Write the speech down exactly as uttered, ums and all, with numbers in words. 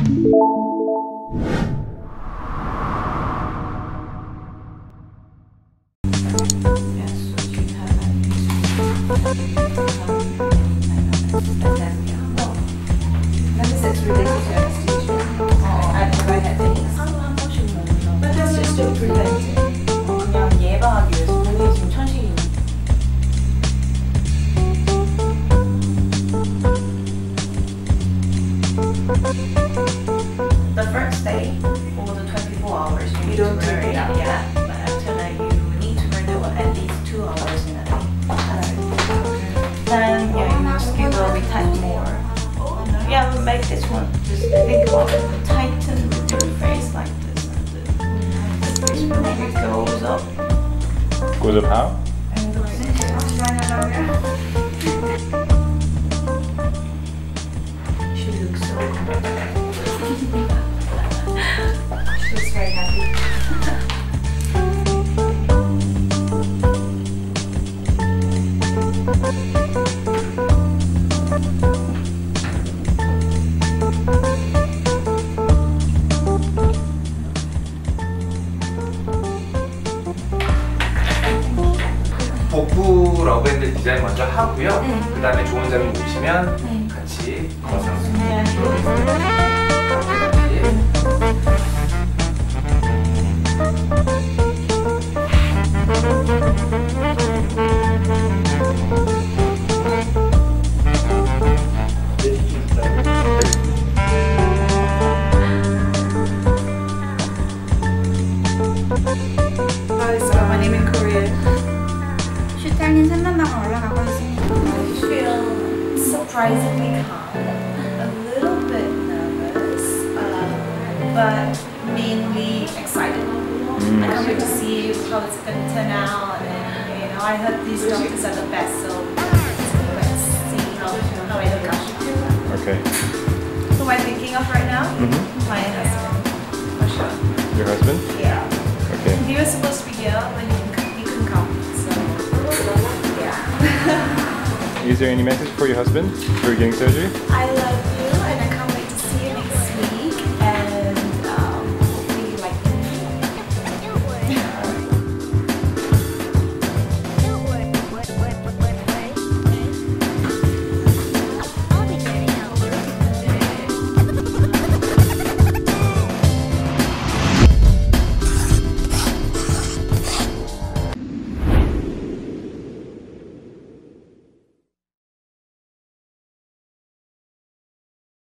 The first day for the twenty-four hours you, you don't wear it out yet, but after that you need to wear it at least two hours in a day. Right. Then yeah, your skin will be tight more. Yeah, we'll make this one. Just think about it. Tighten your face like this, and the face really goes up. Goes up how? And goes She looks so good. She looks very happy. 복부 러브핸드 디자인 먼저 하고요. 네. 그 다음에 좋은 점이 보시면 네. 같이 거상 네. My name in Korea. 슈탈님 삼단방을 올라가고 있습니다. I feel surprisingly calm, a little bit nervous, uh, but mainly excited. Mm. I can't wait to see how it's going to turn out, and you know, I heard these doctors are the best, so let's see how, how it goes. Okay. Who am I thinking of right now? Mm-hmm. My husband, for sure. Your husband? Yeah. Okay. He was supposed to be here, but he couldn't, he couldn't come, so yeah. Is there any message for your husband for getting surgery? I love